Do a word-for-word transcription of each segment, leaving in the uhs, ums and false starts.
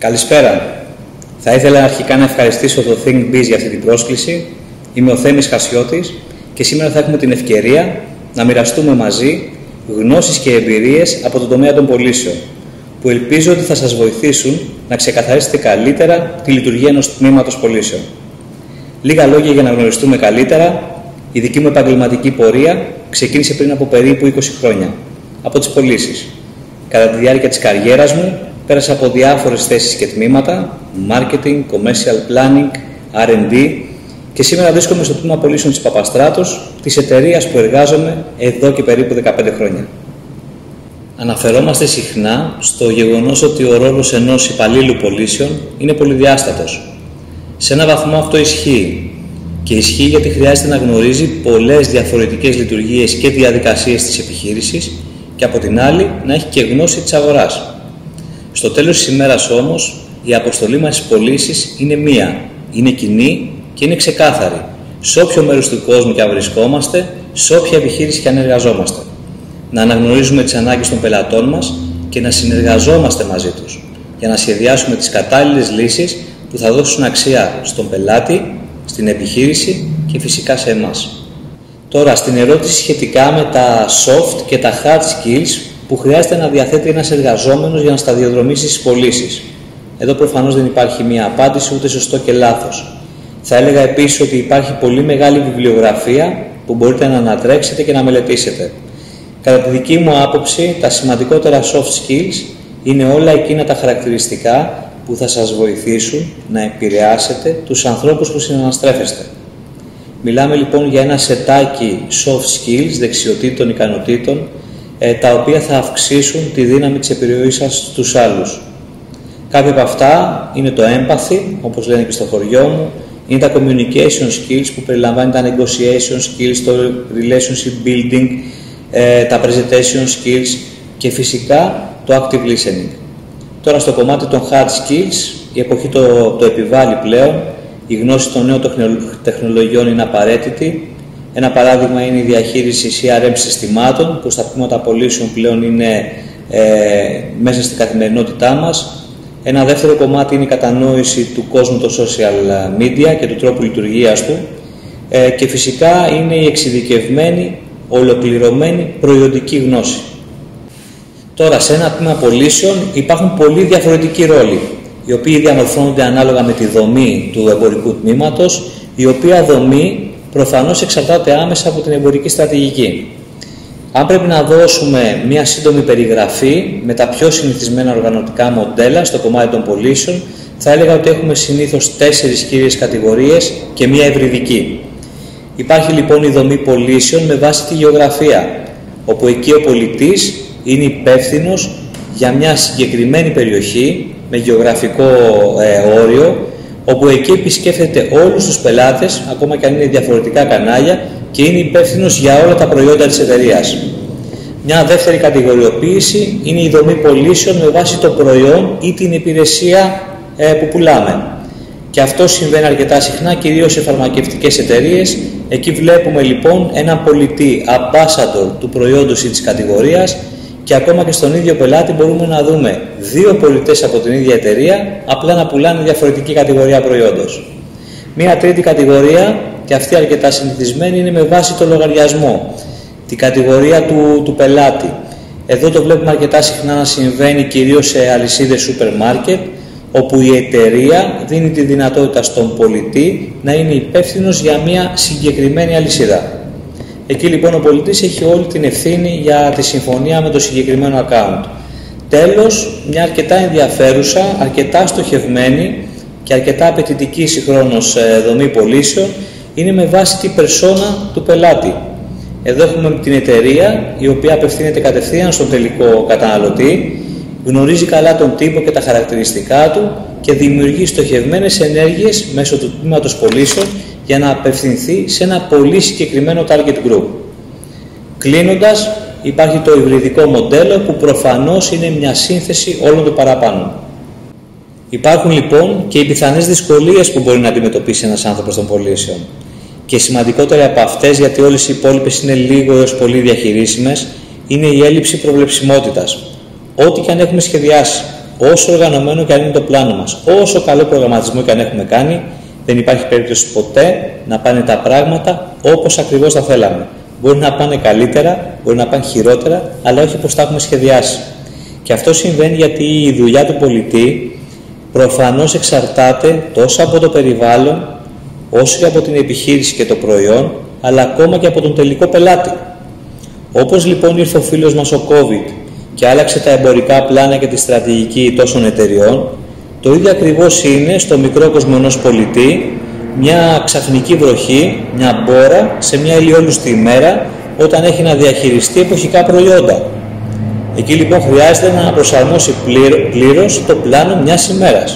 Καλησπέρα. Θα ήθελα αρχικά να ευχαριστήσω το ThinkBiz για αυτή την πρόσκληση. Είμαι ο Θέμης Χασιώτης και σήμερα θα έχουμε την ευκαιρία να μοιραστούμε μαζί γνώσεις και εμπειρίες από τον τομέα των πωλήσεων, που ελπίζω ότι θα σας βοηθήσουν να ξεκαθαρίσετε καλύτερα τη λειτουργία ενός τμήματος πωλήσεων. Λίγα λόγια για να γνωριστούμε καλύτερα. Η δική μου επαγγελματική πορεία ξεκίνησε πριν από περίπου είκοσι χρόνια, από τις πωλήσεις. Κατά τη διάρκεια της καριέρας μου, πέρασα από διάφορες θέσεις και τμήματα, marketing, commercial planning, αρ εντ ντι και σήμερα βρίσκομαι στο τμήμα πωλήσεων της Παπαστράτους, της εταιρείας που εργάζομαι εδώ και περίπου δεκαπέντε χρόνια. Αναφερόμαστε συχνά στο γεγονός ότι ο ρόλος ενός υπαλλήλου πωλήσεων είναι πολυδιάστατος. Σε έναν βαθμό αυτό ισχύει. Και ισχύει γιατί χρειάζεται να γνωρίζει πολλές διαφορετικές λειτουργίες και διαδικασίες της επιχείρησης και από την άλλη να έχει και γνώση της αγοράς. Στο τέλος της ημέρας όμως, η αποστολή μας στις πωλήσεις είναι μία, είναι κοινή και είναι ξεκάθαρη, σε όποιο μέρος του κόσμου και αν βρισκόμαστε, σε όποια επιχείρηση και αν εργαζόμαστε. Να αναγνωρίζουμε τις ανάγκες των πελατών μας και να συνεργαζόμαστε μαζί τους, για να σχεδιάσουμε τις κατάλληλες λύσεις που θα δώσουν αξία στον πελάτη, στην επιχείρηση και φυσικά σε εμάς. Τώρα, στην ερώτηση σχετικά με τα soft και τα hard skills που χρειάζεται να διαθέτει ένας εργαζόμενος για να σταδιοδρομήσει στις πωλήσεις. Εδώ προφανώς δεν υπάρχει μία απάντηση, ούτε σωστό και λάθος. Θα έλεγα επίσης ότι υπάρχει πολύ μεγάλη βιβλιογραφία που μπορείτε να ανατρέξετε και να μελετήσετε. Κατά τη δική μου άποψη, τα σημαντικότερα soft skills είναι όλα εκείνα τα χαρακτηριστικά που θα σας βοηθήσουν να επηρεάσετε τους ανθρώπους που συναναστρέφεστε. Μιλάμε λοιπόν για ένα σετάκι soft skills, δεξιοτήτων, ικανοτήτων, ε, τα οποία θα αυξήσουν τη δύναμη της επιρροής σας στους άλλους. Κάποια από αυτά είναι το empathy, όπως λένε και στο χωριό μου, είναι τα communication skills που περιλαμβάνει τα negotiation skills, το relationship building, ε, τα presentation skills και φυσικά το active listening. Τώρα στο κομμάτι των hard skills, η εποχή το, το επιβάλλει πλέον, η γνώση των νέων τεχνολογιών είναι απαραίτητη. Ένα παράδειγμα είναι η διαχείριση σι αρ εμ συστημάτων, που στα τμήματα πωλήσεων πλέον είναι ε, μέσα στην καθημερινότητά μας. Ένα δεύτερο κομμάτι είναι η κατανόηση του κόσμου των social media και του τρόπου λειτουργίας του. Ε, και φυσικά είναι η εξειδικευμένη, ολοκληρωμένη προϊόντική γνώση. Τώρα, σε ένα τμήμα πωλήσεων υπάρχουν πολύ διαφορετικοί ρόλοι, οι οποίοι διαμορφώνονται ανάλογα με τη δομή του εμπορικού τμήματος, η οποία δομή προφανώς εξαρτάται άμεσα από την εμπορική στρατηγική. Αν πρέπει να δώσουμε μία σύντομη περιγραφή με τα πιο συνηθισμένα οργανωτικά μοντέλα στο κομμάτι των πωλήσεων, θα έλεγα ότι έχουμε συνήθως τέσσερις κύριες κατηγορίες και μία ευρυδική. Υπάρχει λοιπόν η δομή πωλήσεων με βάση τη γεωγραφία, όπου εκεί ο πολιτής είναι υπεύθυνος για μια συγκεκριμένη περιοχή με γεωγραφικό ε, όριο, όπου εκεί επισκέφτεται όλους τους πελάτες, ακόμα και αν είναι διαφορετικά κανάλια, και είναι υπεύθυνος για όλα τα προϊόντα της εταιρείας. Μια δεύτερη κατηγοριοποίηση είναι η δομή πωλήσεων με βάση το προϊόν ή την υπηρεσία ε, που πουλάμε. Και αυτό συμβαίνει αρκετά συχνά, κυρίως σε φαρμακευτικές εταιρείες. Εκεί βλέπουμε λοιπόν έναν πολιτή ambassador του προϊόντος ή της κατηγορίας, και ακόμα και στον ίδιο πελάτη μπορούμε να δούμε δύο πολιτές από την ίδια εταιρεία, απλά να πουλάνε διαφορετική κατηγορία προϊόντος. Μία τρίτη κατηγορία, και αυτή αρκετά συνηθισμένη, είναι με βάση το λογαριασμό, την κατηγορία του, του πελάτη. Εδώ το βλέπουμε αρκετά συχνά να συμβαίνει κυρίως σε αλυσίδες σούπερ μάρκετ, όπου η εταιρεία δίνει τη δυνατότητα στον πολιτή να είναι υπεύθυνος για μια συγκεκριμένη αλυσίδα. Εκεί λοιπόν ο πολιτής έχει όλη την ευθύνη για τη συμφωνία με το συγκεκριμένο account. Τέλος, μια αρκετά ενδιαφέρουσα, αρκετά στοχευμένη και αρκετά απαιτητική συγχρόνως δομή πωλήσεων είναι με βάση την περσόνα του πελάτη. Εδώ έχουμε την εταιρεία, η οποία απευθύνεται κατευθείαν στον τελικό καταναλωτή, γνωρίζει καλά τον τύπο και τα χαρακτηριστικά του και δημιουργεί στοχευμένες ενέργειες μέσω του τμήματος πωλήσεων για να απευθυνθεί σε ένα πολύ συγκεκριμένο target group. Κλείνοντας, υπάρχει το υβριδικό μοντέλο που προφανώς είναι μια σύνθεση όλων των παραπάνω. Υπάρχουν λοιπόν και οι πιθανές δυσκολίες που μπορεί να αντιμετωπίσει ένας άνθρωπος των πωλήσεων. Και σημαντικότερη από αυτές, γιατί όλες οι υπόλοιπες είναι λίγο έως πολύ διαχειρίσιμες, είναι η έλλειψη προβλεψιμότητας. Ό,τι και αν έχουμε σχεδιάσει, όσο οργανωμένο και αν είναι το πλάνο μας, όσο καλό προγραμματισμό και αν έχουμε κάνει, δεν υπάρχει περίπτωση ποτέ να πάνε τα πράγματα όπως ακριβώς τα θέλαμε. Μπορεί να πάνε καλύτερα, μπορεί να πάνε χειρότερα, αλλά όχι όπως τα έχουμε σχεδιάσει. Και αυτό συμβαίνει γιατί η δουλειά του πολιτή προφανώς εξαρτάται τόσο από το περιβάλλον, όσο και από την επιχείρηση και το προϊόν, αλλά ακόμα και από τον τελικό πελάτη. Όπως λοιπόν ήρθε ο φίλος μας ο COVID και άλλαξε τα εμπορικά πλάνα και τη στρατηγική τόσων εταιριών, το ίδιο ακριβώς είναι στο μικρό κόσμο ενός πολιτή μια ξαφνική βροχή, μια μπόρα σε μια ηλιόλουστη ημέρα όταν έχει να διαχειριστεί εποχικά προϊόντα. Εκεί λοιπόν χρειάζεται να προσαρμόσει πλήρως το πλάνο μιας ημέρας.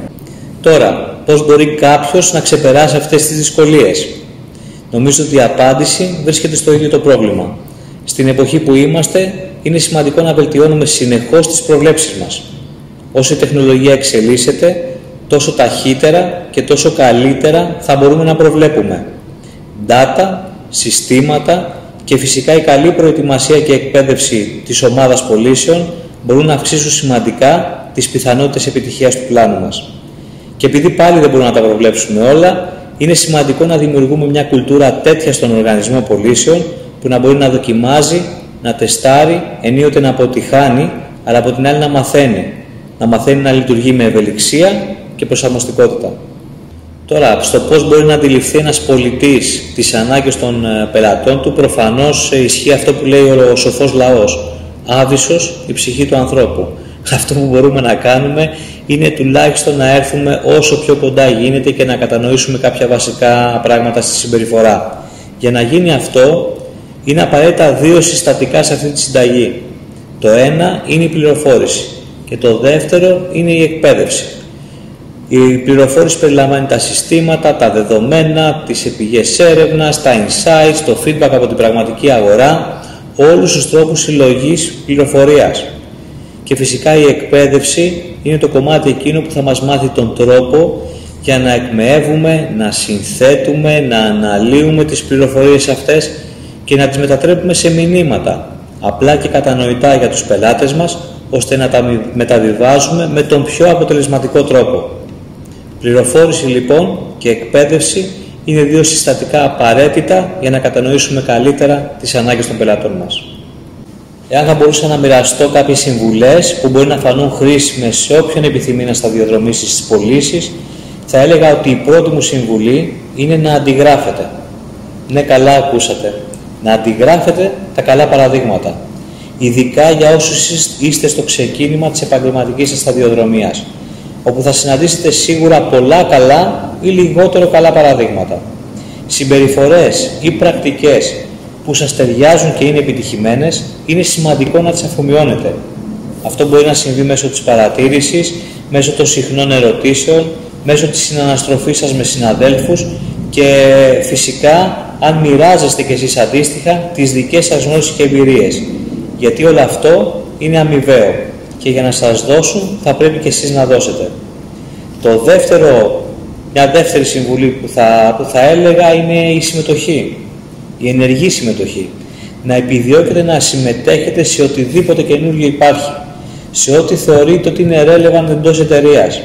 Τώρα, πώς μπορεί κάποιος να ξεπεράσει αυτές τις δυσκολίες? Νομίζω ότι η απάντηση βρίσκεται στο ίδιο το πρόβλημα. Στην εποχή που είμαστε, είναι σημαντικό να βελτιώνουμε συνεχώς τις προβλέψεις μας. Όσο η τεχνολογία εξελίσσεται, τόσο ταχύτερα και τόσο καλύτερα θα μπορούμε να προβλέπουμε. Data, συστήματα και φυσικά η καλή προετοιμασία και εκπαίδευση της ομάδας πωλήσεων μπορούν να αυξήσουν σημαντικά τις πιθανότητες επιτυχίας του πλάνου μας. Και επειδή πάλι δεν μπορούμε να τα προβλέψουμε όλα, είναι σημαντικό να δημιουργούμε μια κουλτούρα τέτοια στον οργανισμό πωλήσεων που να μπορεί να δοκιμάζει, να τεστάρει, ενίοτε να αποτυχάνει, αλλά από την άλλη να μαθαίνει. Να μαθαίνει να λειτουργεί με ευελιξία και προσαρμοστικότητα. Τώρα, στο πώς μπορεί να αντιληφθεί ένας πολιτής τις ανάγκες των πελατών του, προφανώς ισχύει αυτό που λέει ο σοφός λαός. Άβυσσος η ψυχή του ανθρώπου. Αυτό που μπορούμε να κάνουμε είναι τουλάχιστον να έρθουμε όσο πιο κοντά γίνεται και να κατανοήσουμε κάποια βασικά πράγματα στη συμπεριφορά. Για να γίνει αυτό, είναι απαραίτητα δύο συστατικά σε αυτή τη συνταγή. Το ένα είναι η πληροφόρηση και το δεύτερο είναι η εκπαίδευση. Η πληροφόρηση περιλαμβάνει τα συστήματα, τα δεδομένα, τις πηγές έρευνας, τα insights, το feedback από την πραγματική αγορά, όλους τους τρόπους συλλογής πληροφορίας. Και φυσικά η εκπαίδευση είναι το κομμάτι εκείνο που θα μας μάθει τον τρόπο για να εκμεεύουμε, να συνθέτουμε, να αναλύουμε τις πληροφορίες αυτές και να τις μετατρέπουμε σε μηνύματα, απλά και κατανοητά για τους πελάτες μας, ώστε να τα μεταβιβάζουμε με τον πιο αποτελεσματικό τρόπο. Πληροφόρηση λοιπόν και εκπαίδευση είναι δύο συστατικά απαραίτητα για να κατανοήσουμε καλύτερα τις ανάγκες των πελατών μας. Εάν θα μπορούσα να μοιραστώ κάποιες συμβουλές που μπορεί να φανούν χρήσιμες σε όποιον επιθυμεί να σταδιοδρομήσει στις πωλήσεις, θα έλεγα ότι η πρώτη μου συμβουλή είναι να αντιγράφετε. Ναι, καλά ακούσατε. Να αντιγράφετε τα καλά παραδείγματα. Ειδικά για όσους είστε στο ξεκίνημα της επαγγελματικής σας σταδιοδρομίας, όπου θα συναντήσετε σίγουρα πολλά καλά ή λιγότερο καλά παραδείγματα. Συμπεριφορές ή πρακτικές που σας ταιριάζουν και είναι επιτυχημένες, είναι σημαντικό να τις αφομοιώνετε. Αυτό μπορεί να συμβεί μέσω της παρατήρησης, μέσω των συχνών ερωτήσεων, μέσω της συναναστροφής σας με συναδέλφους και φυσικά αν μοιράζεστε κι εσείς αντίστοιχα τις δικές σας γνώσεις και εμπειρίες. Γιατί όλο αυτό είναι αμοιβαίο και για να σας δώσουν θα πρέπει και εσείς να δώσετε. Το δεύτερο, μια δεύτερη συμβουλή που θα, που θα έλεγα είναι η συμμετοχή, η ενεργή συμμετοχή. Να επιδιώκετε να συμμετέχετε σε οτιδήποτε καινούργιο υπάρχει, σε ό,τι θεωρείτε ότι είναι relevant εντός εταιρείας.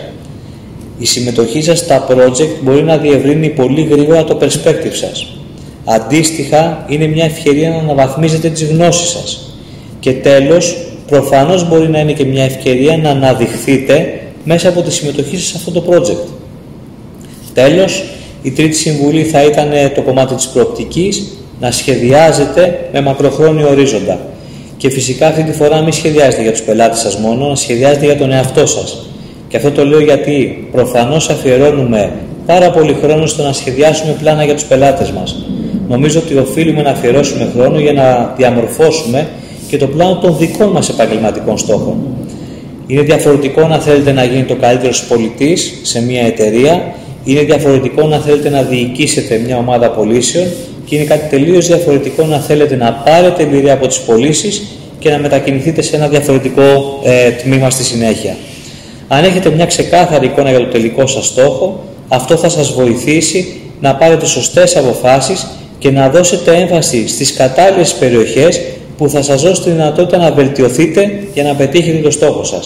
Η συμμετοχή σας στα project μπορεί να διευρύνει πολύ γρήγορα το perspective σας. Αντίστοιχα, είναι μια ευκαιρία να αναβαθμίζετε τις γνώσεις σας. Και τέλος, προφανώς μπορεί να είναι και μια ευκαιρία να αναδειχθείτε μέσα από τη συμμετοχή σας σε αυτό το project. Τέλος, η τρίτη συμβουλή θα ήταν το κομμάτι της προοπτικής, να σχεδιάζετε με μακροχρόνιο ορίζοντα. Και φυσικά αυτή τη φορά μην σχεδιάζετε για τους πελάτες σας μόνο, να σχεδιάζετε για τον εαυτό σας. Και αυτό το λέω γιατί προφανώς αφιερώνουμε πάρα πολύ χρόνο στο να σχεδιάσουμε πλάνα για τους πελάτες μας. Νομίζω ότι οφείλουμε να αφιερώσουμε χρόνο για να διαμορφώσουμε και το πλάνο των δικών μας επαγγελματικών στόχων. Είναι διαφορετικό να θέλετε να γίνετε ο καλύτερος πολιτής σε μια εταιρεία, είναι διαφορετικό να θέλετε να διοικήσετε μια ομάδα πωλήσεων και είναι κάτι τελείως διαφορετικό να θέλετε να πάρετε εμπειρία από τις πωλήσεις και να μετακινηθείτε σε ένα διαφορετικό ε, τμήμα στη συνέχεια. Αν έχετε μια ξεκάθαρη εικόνα για το τελικό σας στόχο, αυτό θα σας βοηθήσει να πάρετε σωστές αποφάσεις και να δώσετε έμφαση στις κατάλληλες περιοχές που θα σας δώσει τη δυνατότητα να βελτιωθείτε για να πετύχετε το στόχο σας.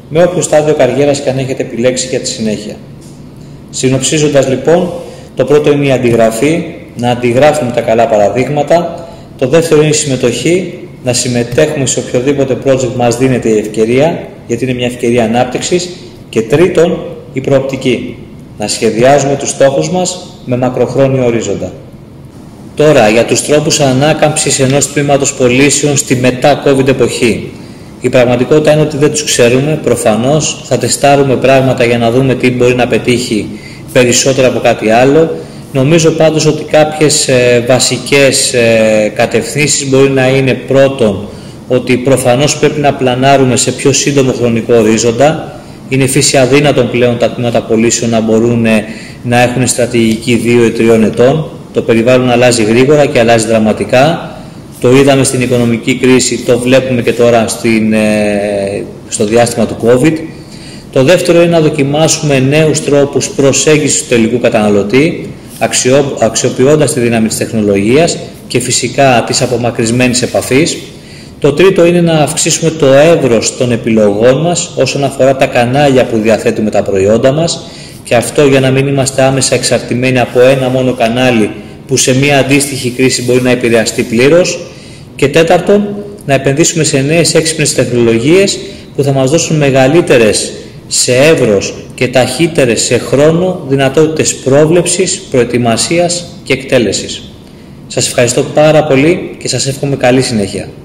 με όποιο στάδιο καριέρας και αν έχετε επιλέξει για τη συνέχεια. Συνοψίζοντας λοιπόν, το πρώτο είναι η αντιγραφή, να αντιγράφουμε τα καλά παραδείγματα. Το δεύτερο είναι η συμμετοχή, να συμμετέχουμε σε οποιοδήποτε project μας δίνεται η ευκαιρία, γιατί είναι μια ευκαιρία ανάπτυξης. Και τρίτον, η προοπτική, να σχεδιάζουμε τους στόχους μας με μακροχρόνιο ορίζοντα. Τώρα, για τους τρόπους ανάκαμψης ενός τμήματος πωλήσεων στη μετά-COVID εποχή. Η πραγματικότητα είναι ότι δεν τους ξέρουμε, προφανώς θα τεστάρουμε πράγματα για να δούμε τι μπορεί να πετύχει περισσότερο από κάτι άλλο. Νομίζω πάντως ότι κάποιες ε, βασικές ε, κατευθύνσεις μπορεί να είναι πρώτον ότι προφανώς πρέπει να πλανάρουμε σε πιο σύντομο χρονικό ορίζοντα. Είναι φύση αδύνατον πλέον τα τμήματα πωλήσεων να μπορούν ε, να έχουν στρατηγική δύο ή τριών ετών. Το περιβάλλον αλλάζει γρήγορα και αλλάζει δραματικά. Το είδαμε στην οικονομική κρίση, το βλέπουμε και τώρα στην, ε, στο διάστημα του COVID. Το δεύτερο είναι να δοκιμάσουμε νέους τρόπους προσέγγισης του τελικού καταναλωτή, αξιο, αξιοποιώντας τη δύναμη της τεχνολογίας και φυσικά της απομακρυσμένης επαφής. Το τρίτο είναι να αυξήσουμε το εύρος των επιλογών μας όσον αφορά τα κανάλια που διαθέτουμε τα προϊόντα μας, και αυτό για να μην είμαστε άμεσα εξαρτημένοι από ένα μόνο κανάλι που σε μια αντίστοιχη κρίση μπορεί να επηρεαστεί πλήρως. Και τέταρτον, να επενδύσουμε σε νέες έξυπνες τεχνολογίες που θα μας δώσουν μεγαλύτερες σε εύρος και ταχύτερες σε χρόνο δυνατότητες πρόβλεψης, προετοιμασίας και εκτέλεσης. Σας ευχαριστώ πάρα πολύ και σας εύχομαι καλή συνέχεια.